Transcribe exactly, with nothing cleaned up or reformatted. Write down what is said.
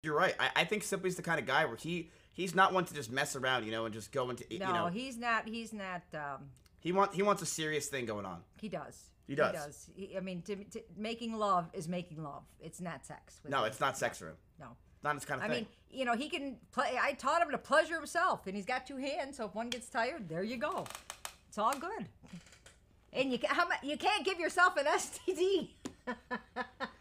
You're right. I, I think Simply's the kind of guy where he he's not one to just mess around, you know, and just go into No, you know. he's not. He's not. Um, He want he wants a serious thing going on. he does. He does. He does. He, I mean, to, to, making love is making love. It's not sex. with No, him. it's not sex for him. No. Not his kind of I thing. mean, you know, he can play. I taught him to pleasure himself, and he's got two hands. So if one gets tired, there you go. It's all good. And you ca- how mu- you can't give yourself an S T D.